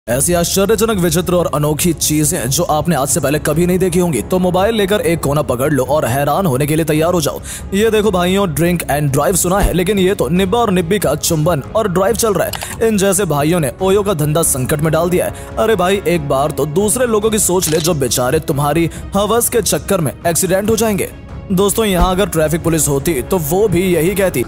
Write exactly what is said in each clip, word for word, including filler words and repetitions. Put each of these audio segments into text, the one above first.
ऐसी आश्चर्यजनक, विचित्र और अनोखी चीजें जो आपने आज से पहले कभी नहीं देखी होंगी, तो मोबाइल लेकर एक कोना पकड़ लो और हैरान होने के लिए तैयार हो जाओ। ये देखो भाइयों, ड्रिंक एंड ड्राइव सुना है, लेकिन ये तो निब्बा और निब्बी का चुंबन और ड्राइव चल रहा है। इन जैसे भाइयों ने ओयो का धंधा संकट में डाल दिया है। अरे भाई, एक बार तो दूसरे लोगों की सोच ले जो बेचारे तुम्हारी हवस के चक्कर में एक्सीडेंट हो जाएंगे। दोस्तों, यहाँ अगर ट्रैफिक पुलिस होती तो वो भी यही कहती।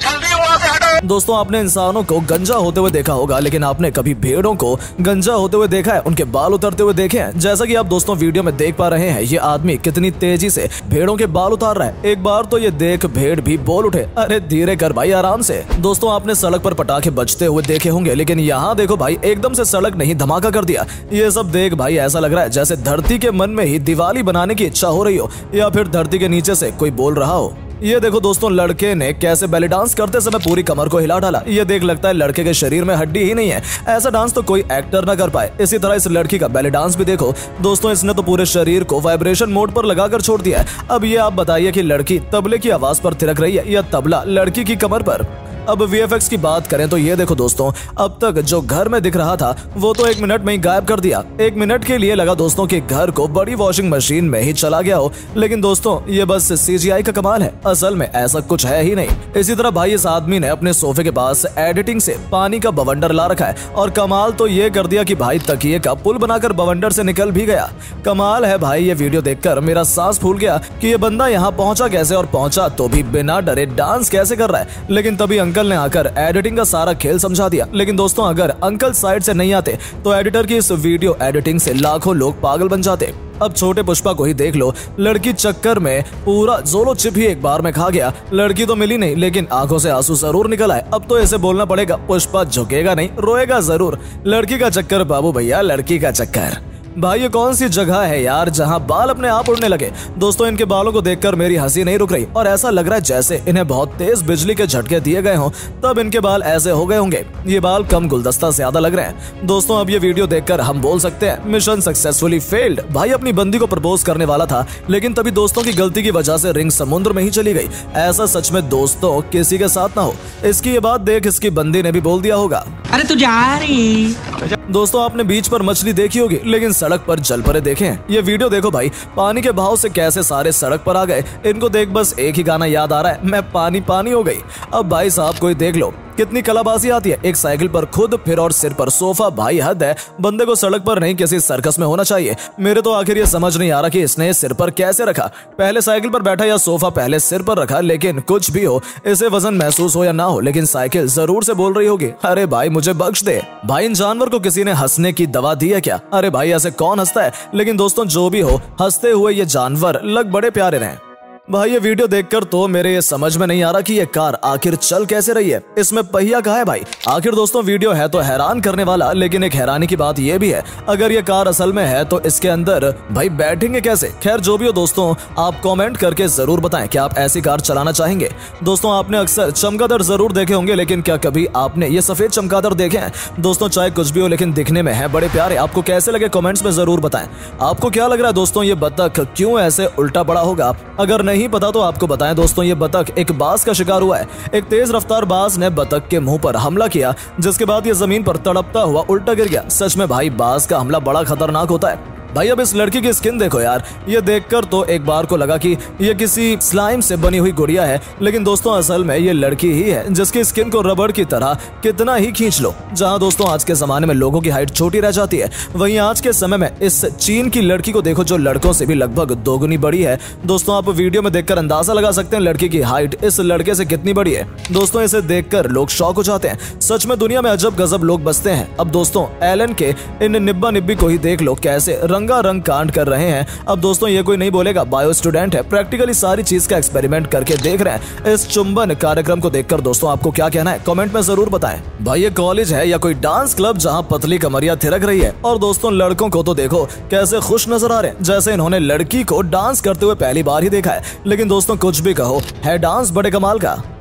दोस्तों, आपने इंसानों को गंजा होते हुए देखा होगा, लेकिन आपने कभी भेड़ों को गंजा होते हुए देखा है, उनके बाल उतरते हुए देखे हैं? जैसा कि आप दोस्तों वीडियो में देख पा रहे हैं, ये आदमी कितनी तेजी से भेड़ों के बाल उतार रहा है। एक बार तो ये देख भेड़ भी बोल उठे, अरे धीरे कर भाई, आराम से। दोस्तों, आपने सड़क पर पटाखे बजते हुए देखे होंगे, लेकिन यहाँ देखो भाई, एकदम से सड़क नहीं धमाका कर दिया। ये सब देख भाई ऐसा लग रहा है जैसे धरती के मन में ही दिवाली बनाने की इच्छा हो रही हो, या फिर धरती के नीचे से कोई बोल रहा हो। ये देखो दोस्तों, लड़के ने कैसे बैली डांस करते समय पूरी कमर को हिला डाला। ये देख लगता है लड़के के शरीर में हड्डी ही नहीं है। ऐसा डांस तो कोई एक्टर ना कर पाए। इसी तरह इस लड़की का बैली डांस भी देखो दोस्तों, इसने तो पूरे शरीर को वाइब्रेशन मोड पर लगाकर छोड़ दिया है। अब ये आप बताइए कि लड़की तबले की आवाज पर थिरक रही है या तबला लड़की की कमर पर? अब वी एफ एक्स की बात करें तो ये देखो दोस्तों, अब तक जो घर में दिख रहा था वो तो एक मिनट में ही गायब कर दिया। एक मिनट के लिए लगा दोस्तों कि घर को बड़ी वॉशिंग मशीन में ही चला गया हो, लेकिन दोस्तों ये बस सी जी आई का कमाल है, असल में ऐसा कुछ है ही नहीं। इसी तरह भाई, इस आदमी ने अपने सोफे के पास एडिटिंग से पानी का बवंडर ला रखा है, और कमाल तो ये कर दिया कि भाई तकिए का पुल बनाकर बवंडर से निकल भी गया। कमाल है भाई, ये वीडियो देखकर मेरा सांस फूल गया कि ये बंदा यहाँ पहुंचा कैसे, और पहुंचा तो भी बिना डरे डांस कैसे कर रहा है। लेकिन तभी अंकल ने आकर एडिटिंग का सारा खेल समझा दिया। लेकिन दोस्तों, अगर अंकल साइड से नहीं आते तो एडिटर की इस वीडियो एडिटिंग से लाखों लोग पागल बन जाते। अब छोटे पुष्पा को ही देख लो, लड़की चक्कर में पूरा जोलो चिप ही एक बार में खा गया। लड़की तो मिली नहीं, लेकिन आंखों से आंसू जरूर निकल आए। अब तो ऐसे बोलना पड़ेगा, पुष्पा झुकेगा नहीं, रोएगा जरूर। लड़की का चक्कर बाबू भैया, लड़की का चक्कर। भाई, ये कौन सी जगह है यार जहां बाल अपने आप उड़ने लगे? दोस्तों, इनके बालों को देखकर मेरी हंसी नहीं रुक रही, और ऐसा लग रहा है जैसे इन्हें बहुत तेज बिजली के झटके दिए गए हों, तब इनके बाल ऐसे हो गए होंगे। ये बाल कम गुलदस्ता ज्यादा लग रहे हैं। दोस्तों, अब ये वीडियो देखकर हम बोल सकते हैं मिशन सक्सेसफुली फेल्ड। भाई अपनी बंदी को प्रपोज करने वाला था, लेकिन तभी दोस्तों की गलती की वजह से रिंग समुद्र में ही चली गई। ऐसा सच में दोस्तों किसी के साथ ना हो। इसकी ये बात देख इसकी बंदी ने भी बोल दिया होगा, अरे तू जा रही। दोस्तों, आपने बीच पर मछली देखी होगी, लेकिन सड़क पर जल परे देखे हैं? ये वीडियो देखो भाई, पानी के भाव से कैसे सारे सड़क पर आ गए। इनको देख बस एक ही गाना याद आ रहा है, मैं पानी पानी हो गई। अब भाई साहब कोई देख लो, कितनी कलाबाजी आती है। एक साइकिल पर खुद, फिर और सिर पर सोफा। भाई हद है, बंदे को सड़क पर नहीं किसी सर्कस में होना चाहिए। मेरे तो आखिर ये समझ नहीं आ रहा कि इसने सिर पर कैसे रखा। पहले साइकिल पर बैठा या सोफा पहले सिर पर रखा, लेकिन कुछ भी हो, इसे वजन महसूस हो या ना हो, लेकिन साइकिल जरूर से बोल रही होगी, अरे भाई मुझे बख्श दे। भाई, इन जानवर को किसी ने हंसने की दवा दी है क्या? अरे भाई, ऐसे कौन हंसता है? लेकिन दोस्तों, जो भी हो, हंसते हुए ये जानवर लग बड़े प्यारे रहे। भाई, ये वीडियो देखकर तो मेरे ये समझ में नहीं आ रहा कि ये कार आखिर चल कैसे रही है। इसमें पहिया कहाँ है भाई? आखिर दोस्तों, वीडियो है तो हैरान करने वाला, लेकिन एक हैरानी की बात ये भी है, अगर ये कार असल में है तो इसके अंदर भाई बैठेंगे कैसे? खैर, जो भी हो दोस्तों, आप कमेंट करके जरूर बताएं कि आप ऐसी कार चलाना चाहेंगे। दोस्तों, आपने अक्सर चमगादड़ जरूर देखे होंगे, लेकिन क्या कभी आपने ये सफेद चमगादड़ देखे हैं? दोस्तों, चाहे कुछ भी हो, लेकिन दिखने में है बड़े प्यारे। आपको कैसे लगे कमेंट्स में जरूर बताएं। आपको क्या लग रहा है दोस्तों, ये बतख क्यों ऐसे उल्टा पड़ा होगा? अगर नहीं पता तो आपको बताएं दोस्तों, ये बतख एक बाज का शिकार हुआ है। एक तेज रफ्तार बाज ने बतख के मुंह पर हमला किया, जिसके बाद ये जमीन पर तड़पता हुआ उल्टा गिर गया। सच में भाई, बाज का हमला बड़ा खतरनाक होता है। भाई, अब इस लड़की की स्किन देखो यार, ये देखकर तो एक बार को लगा कि ये किसी स्लाइम से बनी हुई गुड़िया है, लेकिन दोस्तों असल में ये लड़की ही है जिसकी स्किन को रबड़ की तरह कितना ही खींच लो। जहां दोस्तों आज के जमाने में लोगों की हाइट छोटी रह जाती है, वहीं आज के समय में इस चीन की लड़की को देखो जो लड़कों से भी लगभग दोगुनी बड़ी है। दोस्तों, आप वीडियो में देखकर अंदाजा लगा सकते हैं लड़की की हाइट इस लड़के से कितनी बड़ी है। दोस्तों, इसे देखकर लोग शॉक हो जाते हैं। सच में दुनिया में अजब गजब लोग बसते हैं। अब दोस्तों, एलन के इन निब्बा निब्बी को ही देख लो कैसे रंगा रंग कांड कर रहे हैं। अब दोस्तों, ये कोई नहीं बोलेगा बायो स्टूडेंट है, प्रैक्टिकली सारी चीज का एक्सपेरिमेंट करके देख रहे हैं। इस चुंबन कार्यक्रम को देखकर दोस्तों आपको क्या कहना है कमेंट में जरूर बताएं। भाई, ये कॉलेज है या कोई डांस क्लब जहां पतली कमरिया थिरक रही है? और दोस्तों, लड़कों को तो देखो कैसे खुश नजर आ रहे हैं, जैसे इन्होंने लड़की को डांस करते हुए पहली बार ही देखा है। लेकिन दोस्तों, कुछ भी कहो, है डांस बड़े कमाल का।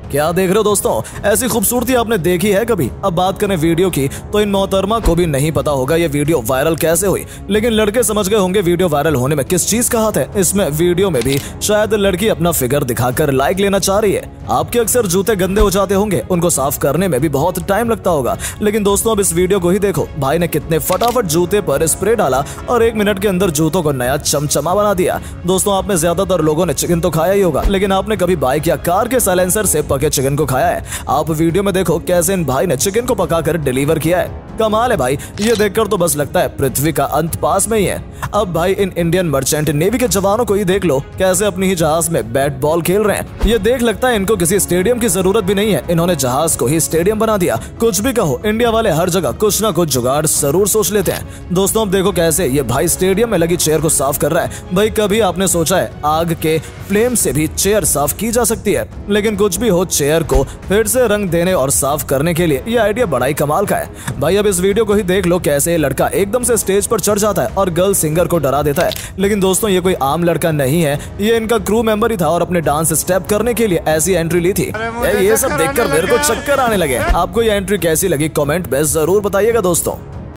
क्या देख रहे हो दोस्तों, ऐसी खूबसूरती आपने देखी है कभी? अब बात करें वीडियो की तो इन मोहतरमा को भी नहीं पता होगा ये वीडियो वायरल कैसे हुई, लेकिन लड़के समझ गए होंगे वीडियो वायरल होने में किस चीज का हाथ है। इसमें वीडियो में भी शायद लड़की अपना फिगर दिखाकर लाइक लेना चाह रही है। आपके अक्सर जूते गंदे हो जाते होंगे, उनको साफ करने में भी बहुत टाइम लगता होगा, लेकिन दोस्तों अब इस वीडियो को ही देखो। भाई ने कितने फटाफट जूते पर स्प्रे डाला और एक मिनट के अंदर जूतों को नया चमचमा बना दिया। दोस्तों आप में ज्यादातर लोगों ने चिकन तो खाया ही होगा, लेकिन आपने कभी बाइक या कार के साइलेंसर से पके चिकन को खाया है? आप वीडियो में देखो कैसे इन भाई ने चिकन को पकाकर डिलीवर किया है। कमाल है भाई, ये देखकर तो बस लगता है पृथ्वी का अंत पास में ही है। अब भाई इन इंडियन मर्चेंट नेवी के जवानों को ही देख लो कैसे अपनी ही जहाज में बैट बॉल खेल रहे हैं। ये देख लगता है इनको किसी स्टेडियम की जरूरत भी नहीं है, इन्होंने जहाज को ही स्टेडियम बना दिया। कुछ भी कहो, इंडिया वाले हर जगह कुछ ना कुछ जुगाड़ जरूर सोच लेते हैं। दोस्तों अब देखो कैसे ये भाई स्टेडियम में लगी चेयर को साफ कर रहा है। भाई कभी आपने सोचा है आग के फ्लेम से भी चेयर साफ की जा सकती है? लेकिन कुछ भी हो, चेयर को फिर से रंग देने और साफ करने के लिए ये आइडिया बड़ा ही कमाल का है। भाई अब इस वीडियो को ही देख लो कैसे ये लड़का एकदम से स्टेज पर चढ़ जाता है और गर्ल सिंगर को डरा देता है। लेकिन दोस्तों ये कोई आम लड़का नहीं है, ये इनका क्रू मेंबर ही था और अपने डांस स्टेप करने के लिए ऐसी एंट्री ली थी। ये सब देखकर मेरे को चक्कर आने लगे। आपको ये एंट्री कैसी लगी कमेंट में जरूर बताइएगा दोस्तों।